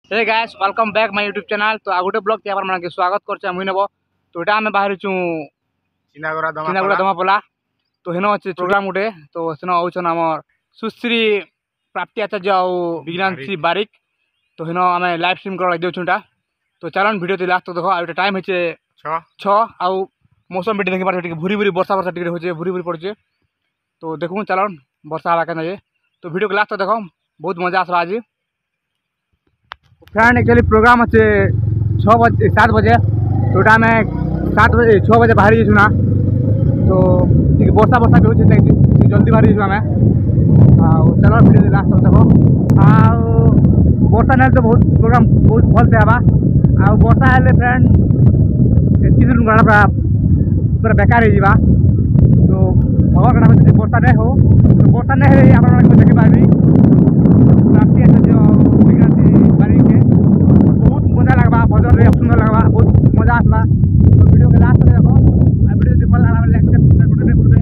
Hey guys welcome back my YouTube channel. तो आगुटे blog के मन के स्वागत करछे मुई नेबो। तो एटा हमें बाहर छु चिनागुड़ा दमापला। तो हेनो अछि प्रोग्राम गुटे। तो सेनो आउछन हमर सुश्री प्राप्ति आचार्य और विज्ञान श्री बारिक। तो हेनो हमें लाइव स्ट्रीम कर देउ छुटा। तो चलन वीडियो लास्ट तो देखो। आ टाइम होचे 6 आ मौसम बेटी देखि पार भूरी भूरी वर्षा टिके होचे भूरी भूरी पड़चे। तो देखू चलन वर्षा आवा के जे। तो वीडियो के लास्ट तो देखो बहुत मजा आसला आज। फ्रेंड एक्चुअली प्रोग्राम अच्छे 7 बजे। तो में 7 बजे 6 बजे बाहरी जाइए ना। तो वर्षा भी हो जल्दी बाहरी जाइए आम। चलो वीडियो लास्ट तक देखो। वर्षा ना तो बहुत प्रोग्राम बहुत भल से हवा। वर्षा हेल्ले फ्रेंड किसी दिन पूरा पूरा बेकार हो। तो भगवान का वर्षा नहीं हो तो वर्षा नहीं आप देखी पार्टी प्राप्ति आचार्य विज्ञान बारी के बहुत मजा लगवा भजन रे सुंदर लगवा बहुत मजा आसला। तो वीडियो के लास्ट देखो। वीडियो जो भल लगा लाइक करबे।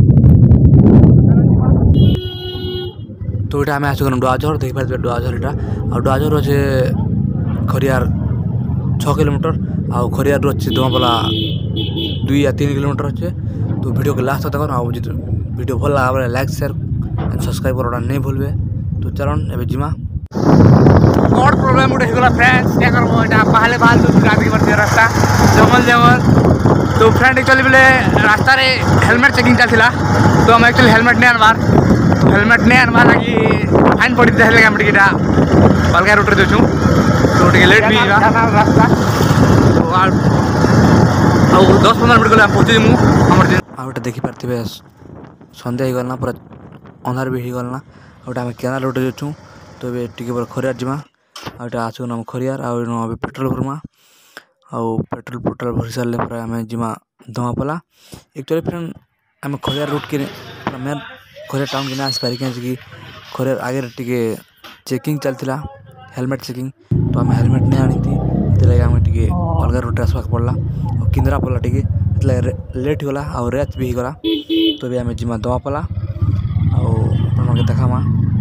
तो एटा हमें आसगन डुआजर देख पारे डुआजर एटा आ डुआजर अछि खरियार 6 किलोमीटर आ खरियार रो अछि दमपला 2 या 3 किलोमीटर अछि। तो वीडियो के लास्ट देखो आ वीडियो भल लगा लाइक शेयर एंड सब्सक्राइब करना नहीं भूलबे। तो चलन एबे जिमा कौन प्रॉब्लम उठे गला फ्रेंड्स क्या करबो एटा पहले बाल तो गाड़ी पर रास्ता जंगल। तो फ्रेंड एक्चुअली बोले रास्ता रे हेलमेट चेकिंग चलथिला। तो हम एक्चुअली हेलमेट नहीं आनबार। तो हेलमेट नहीं आनबार लगी फाइन पड़ी देले हम टिकेटा बलगा रूट रे देछु। तो टिके लेट भी रास्ता। तो आ 10-15 मिनट गला पहुंची मु हमर दिन आउट देखि परथिबे संध्या ही गलना पूरा अंधार भी ही गलना। आउट हम केना रोड देछु। तो बे टिके पर खरियार जिमा आउट आसु हम खरियार आ अभी पेट्रोल भरमा आ पेट्रोल भरी सारे पर आम जिमा दमापला। एक्चुअली फ्रेंड आम खरियार रूट के मेन खरियार टाउन के आस पारि कि खरियार आगे टिके चेकिंग चलता हेलमेट चेकिंग। तो आम हेलमेट नहीं आनी थी आम टे अलग रूट आसवा पड़ा और किंद्रा पड़ा टे लेट होगा और रेत भी होगा। तो भी आम जिमा दमापला आ देखामा।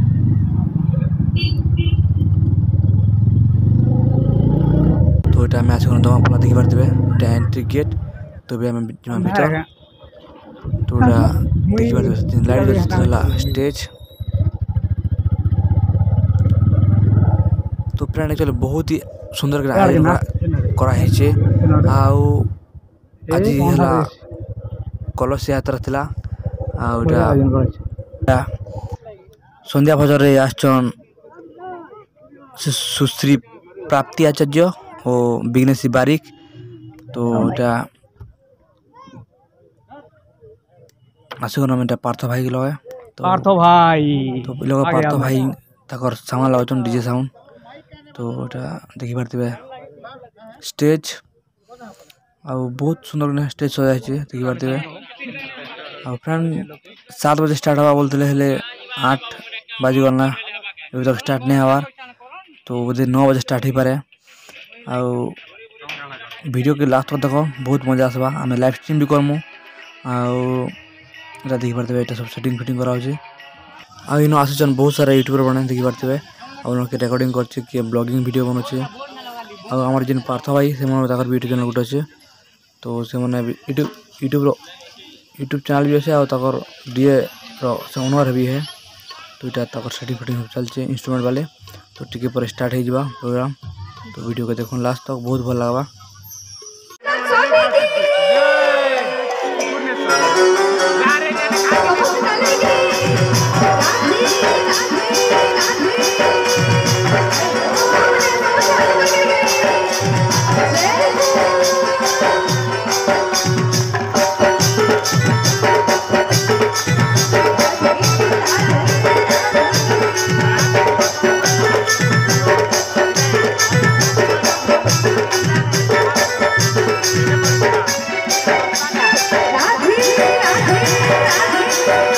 तो ये आस दमापला देखी पारे एंट्री गेट। तो भी आम जिमा भीतर। तो देखी पारे लाइट स्टेज। तो फ्रेंड एक्चुअली बहुत ही सुंदर कराई आज है कलश यात्रा थिला। संध्या भजन रे आसन सुश्री प्राप्ति आचार्य और विघ्नेश बारिक। तो आसगन पार्थ भाई लगे। तो पार्थ भाई तकर सामान लगन डीजे साउंड। तो देखी पारे स्टेज आ बहुत सुंदर स्टेज सजा देखी पारे। फ्रेंड 7 बजे स्टार्ट हवा बोलते हेले 8 बाजी गलना अभी तक स्टार्ट नहीं हवार। तो बोधे 9 बजे स्टार्ट ही पारे। वीडियो के लास्ट तक देखो बहुत मजा आसवा। आम लाइव स्ट्रीम भी करमु आ देखी पारे ये सब सेटिंग फिटिंग करा इन आसन बहुत सारा यूट्यूबर बने देखी पारे और रिकॉर्डिंग कर ब्लॉगिंग वीडियो बनाचे। आम जिन पार्थ भाई से यूट्यूब चैनल गोटे अच्छे। तो से यूट्यूब चैनल भी अच्छे और डीए ओनर भी है। तो यहाँ सेटिंग फिटिंग चलते इंस्ट्रूमेंट वाले। तो टिके पर स्टार्ट हो प्रोग्राम। तो वीडियो को देखो लास्ट तक बहुत भल लगा। राधे राधे राधे।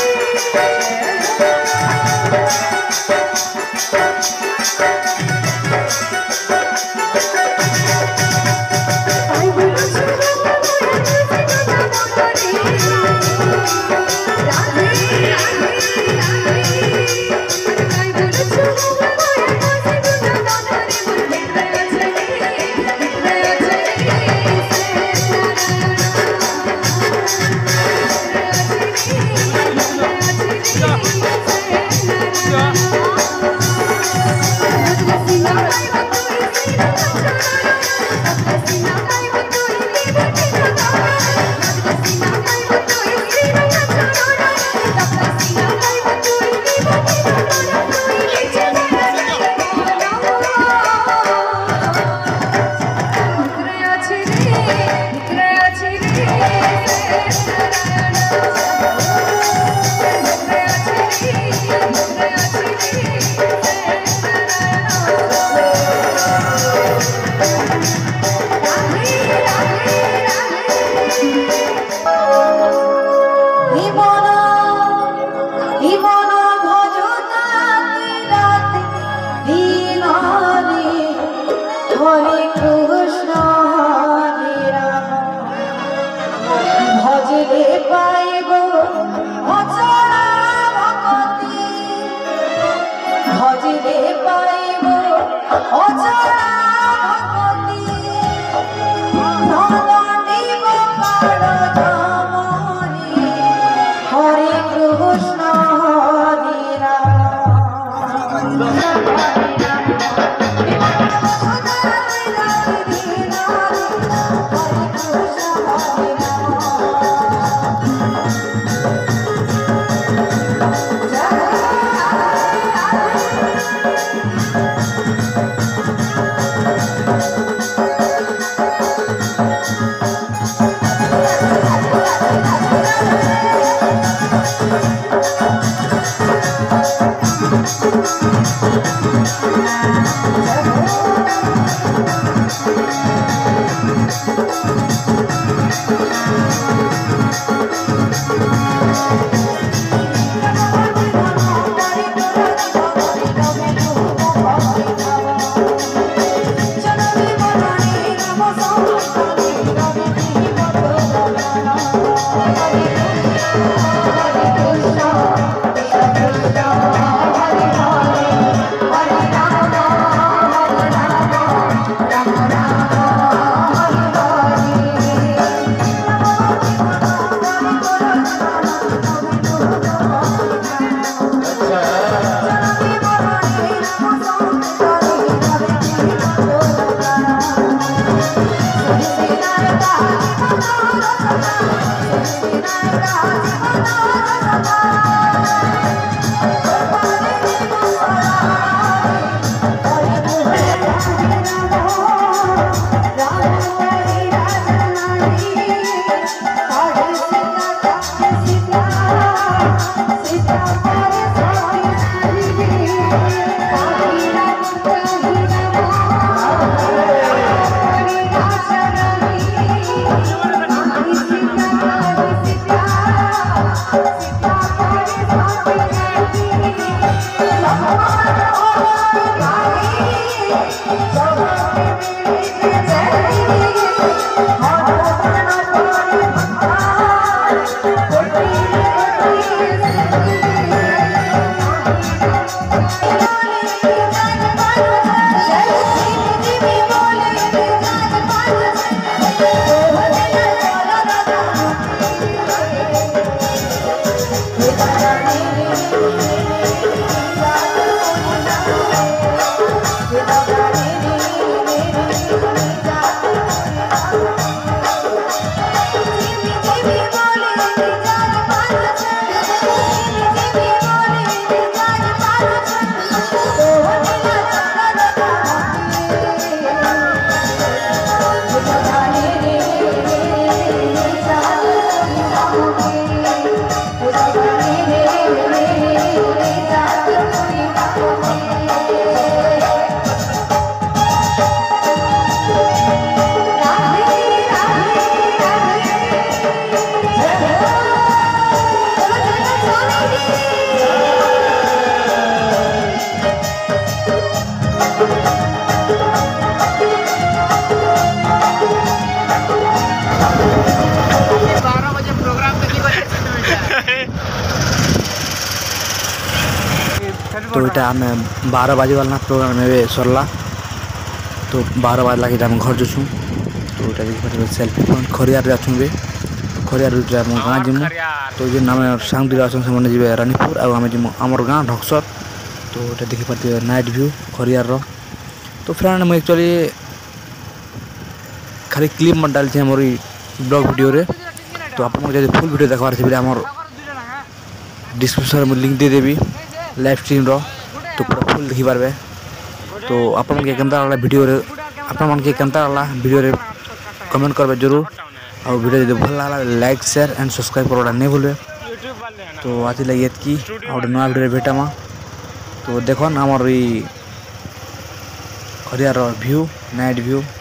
तो इटा आम 12 बजे वाला प्रोग्राम में सरला तो 12 बजे लगे आम घर जाऊँ तो इटा देखिए सेल्फी पॉइंट खरियार अच्छे बे खरियार गाँ जीमु तो जो आम सांग अच्छा से जी रानीपुर आम जीमु आमर गाँ ढक्सर तो ये देखिए नाइट व्यू खरियार तो फ्रेंड मुझे एक्चुअली खाली क्लिप मत डालते मोर ब्लॉग वीडियो रे। तो आप फुल वीडियो देखबार से आमर डिस्क्रिप्शन में लिंक दे देवी लाइव स्ट्रीम रो, तो पूरा फुल देखी पारबे। तो आपन के केनता वाला वीडियो रे आपन मन के केनता वाला वीडियो रे कमेंट करबे जरूर। और वीडियो यदि भल लागला लाइक शेयर एंड सब्सक्राइब करवाटा नहीं भूलबे। तो आज लगे कि और नया वीडियो भेटामा। तो देखो आमर खरियार व्यू नाइट व्यू